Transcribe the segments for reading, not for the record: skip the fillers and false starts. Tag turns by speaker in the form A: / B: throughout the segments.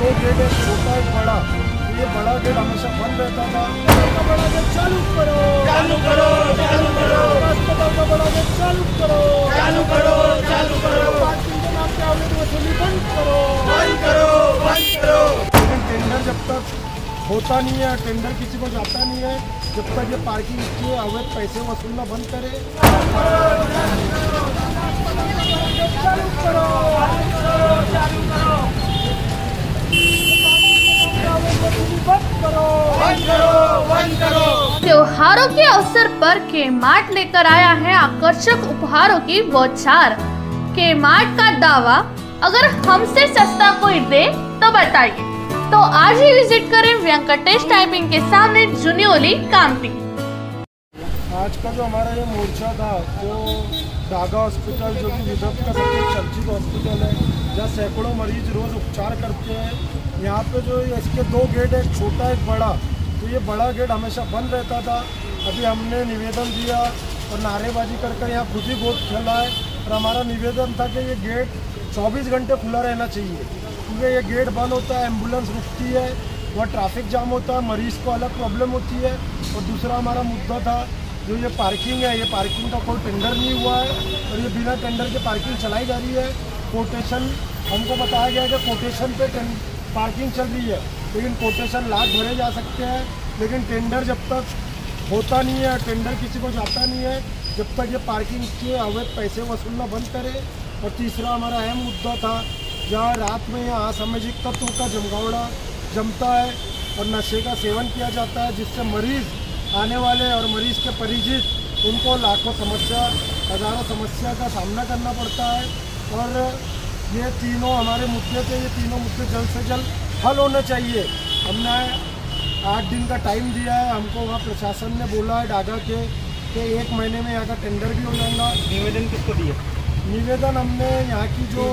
A: दो गेट, एक छोटा एक बड़ा। ये बड़ा गेट हमेशा बंद रहता था। बड़ा गेट चालू करो, चालू करो, चालू करो। अस्पताल का बड़ा गेट चालू करो, चालू करो, चालू करो। पार्किंग के नाम पे अवैध वसूली बंद करो, बंद करो, बंद करो। लेकिन टेंडर जब तक होता नहीं है, टेंडर किसी को जाता नहीं है, जब तक ये पार्किंग के अवैध पैसे वसूलना बंद करे। चालू करो, चालू करो।
B: त्योहारों के अवसर पर के-मार्ट लेकर आया है आकर्षक उपहारों की बौछार। के-मार्ट का दावा, अगर हमसे सस्ता कोई दे तो बताइए। तो आज ही विजिट करें वेंकटेश टाइपिंग के सामने जुनियोली कामटी।
A: आज का जो हमारा ये मोर्चा था वो डागा हॉस्पिटल, जो कि विदर्भ का सबसे चर्चित हॉस्पिटल है, जहाँ सैकड़ों मरीज रोज़ उपचार करते हैं। यहाँ पे जो इसके दो गेट, एक छोटा एक बड़ा, तो ये बड़ा गेट हमेशा बंद रहता था। अभी हमने निवेदन दिया और नारेबाजी कर यहाँ खुद ही गोद खेला है। और हमारा निवेदन था कि ये गेट 24 घंटे खुला रहना चाहिए, क्योंकि ये गेट बंद होता है, एम्बुलेंस रुकती है, वह ट्रैफिक जाम होता है, मरीज़ को अलग प्रॉब्लम होती है। और दूसरा हमारा मुद्दा था जो ये पार्किंग है, ये पार्किंग का कोई टेंडर नहीं हुआ है और ये बिना टेंडर के पार्किंग चलाई जा रही है। कोटेशन हमको बताया गया कि कोटेशन पे पार्किंग चल रही है, लेकिन कोटेशन लाख भरे जा सकते हैं, लेकिन टेंडर जब तक होता नहीं है, टेंडर किसी को जाता नहीं है, जब तक ये पार्किंग के अवैध पैसे वसूलना बंद करे। और तीसरा हमारा अहम मुद्दा था, जहाँ रात में यहाँ असामाजिक तत्वों का जमगावड़ा जमता है और नशे का सेवन किया जाता है, जिससे मरीज़ आने वाले और मरीज़ के परिचित उनको लाखों समस्या, हज़ारों समस्या का सामना करना पड़ता है। और ये तीनों हमारे मुद्दे थे, ये तीनों मुद्दे जल्द से जल्द हल होने चाहिए। हमने 8 दिन का टाइम दिया है, हमको वहाँ प्रशासन ने बोला है डागा के कि 1 महीने में यहाँ का टेंडर भी हो जाएगा।
C: निवेदन किसको दिया?
A: निवेदन हमने यहाँ की जो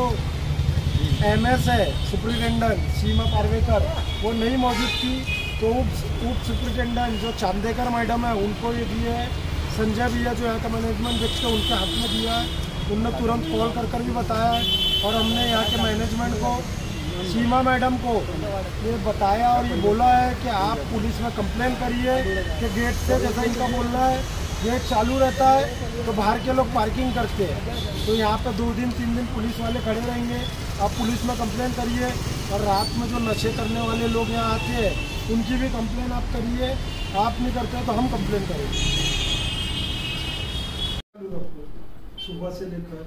A: MS है सुप्रिटेंडेंट सीमा पार्वेकर, वो नहीं मौजूद थी, तो उप सुप्रिटेंडेंट जो चांदेकर मैडम है उनको ये दिए है। संजय भैया जो यहाँ का मैनेजमेंट देखते हैं उनके हाथ में दिया है, उनने तुरंत कॉल कर भी बताया है। और हमने यहाँ के मैनेजमेंट को, सीमा मैडम को ये बताया और ये बोला है कि आप पुलिस में कंप्लेन करिए कि गेट से, जैसा इनका बोलना है, गेट चालू रहता है तो बाहर के लोग पार्किंग करते हैं, तो यहाँ पे 2 दिन 3 दिन पुलिस वाले खड़े रहेंगे। आप पुलिस में कंप्लेन करिए और रात में जो नशे करने वाले लोग यहाँ आते हैं उनकी भी कंप्लेन आप करिए। आप नहीं करते तो हम कंप्लेन करेंगे। सुबह से लेकर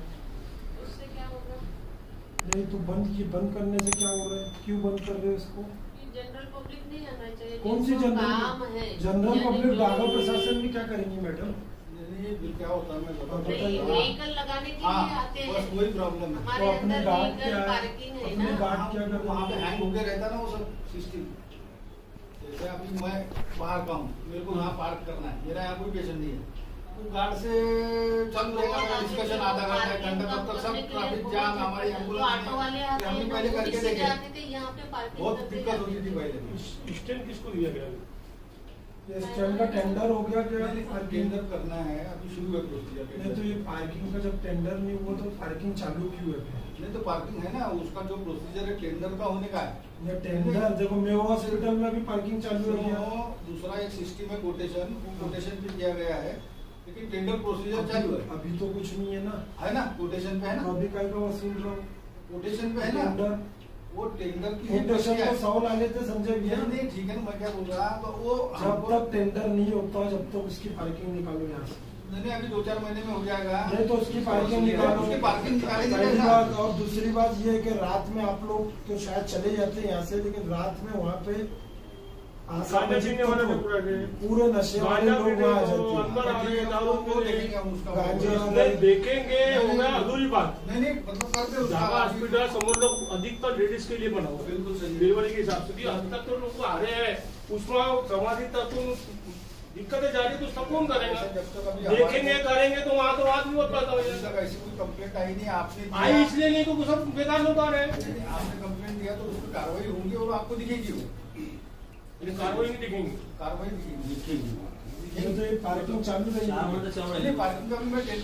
A: नहीं तो बंद करने से क्या हो रहा है? क्यों बंद कर रहे हो इसको?
D: जनरल पब्लिक नहीं आना चाहिए।
A: कौन सी जनरल पब्लिक? डागा प्रशासन भी क्या करेंगी मैडम?
E: क्या होता है मैं
D: बताइए। व्हीकल लगाने के लिए आते हैं,
E: बस वही प्रॉब्लम है।
D: हमारे अंदर व्हीकल पार्किंग है ना,
A: गार्ड क्या कर
E: वहाँ पे हैंग होके रहता ना वो सब सिस्टम। जैसे अभी मैं बाहर का हूँ, मेरे को यहाँ पार्क करना है, मेरा यहाँ कोई पेशेंट नहीं है, तो गार्ड से चालू रहेगा डिस्कशन आधा घंटा 1 घंटा, तब तक सब ट्रैफिक जाम, हमारी एम्बुलेंस
D: ऑटो वाले आते हैं,
E: हमने पहले करके देखे,
D: यहाँ पे पार्किंग
E: बहुत दिक्कत होती थी पहले।
C: स्टैंड किसको दिया गया?
A: स्टैंड का टेंडर हो गया क्या?
E: टेंडर करना है, अभी शुरू है प्रोसीजर।
A: नहीं तो ये पार्किंग का जब टेंडर नहीं हुआ तो पार्किंग चालू क्यों है?
E: नहीं तो पार्किंग है ना, उसका जो प्रोसीजर है टेंडर का होने का है।
A: ये टेंडर देखो मेवा हॉस्पिटल में भी पार्किंग चालू है।
E: दूसरा एक सिस्टम है कोटेशन भी किया गया है, लेकिन टेंडर प्रोसीजर चालू है।
A: अभी तो कुछ नहीं है ना,
E: है ना, कोटेशन पे है ना,
A: अभी काय का वसूल रहा हूँ,
E: कोटेशन पे है ना, वो टेंडर की
A: कोटेशन को 100 ला लेते संजय भैया।
E: नहीं ठीक है ना, मैं क्या बोल रहा, तो वो
A: जब तक टेंडर नहीं होता जब तक उसकी पार्किंग निकालो यहाँ से।
E: नहीं अभी 2-4 महीने में हो जाएगा।
A: नहीं तो उसकी पार्किंग निकालो,
E: उसकी पार्किंग निकालेंगे।
A: पहली बात। और दूसरी बात ये है कि रात में आप लोग तो शायद चले जाते हैं यहाँ से, लेकिन रात में वहाँ पे पूरे नशे वाले लोग वहाँ
C: देखेंगे, होगा अधूरी बात।
E: नहीं मतलब
C: हॉस्पिटल समोर लोग अधिकतर लेडीज के लिए बना हुआ, बिल्कुल डिलीवरी के हिसाब से। अब तक तो लोग आ रहे हैं, उसमें समाधि तक दिक्कतें जा रही, तो उसका कौन करेगा? देखेंगे करेंगे तो वहाँ तो बात नहीं हो पाता।
E: ऐसी कोई कंप्लेंट आई नहीं, आपने
C: आई इसलिए नहीं तो सब बेकार लोग आ रहे हैं।
E: आपने कंप्लेंट दिया तो उस पर कार्रवाई होंगी और आपको दिखेगी, वो
C: कार्रवाई नहीं दिखेंगी,
E: कार्रवाई दिखेगी।
A: पार्किंग चालू रही,
E: पार्किंग का भी मैं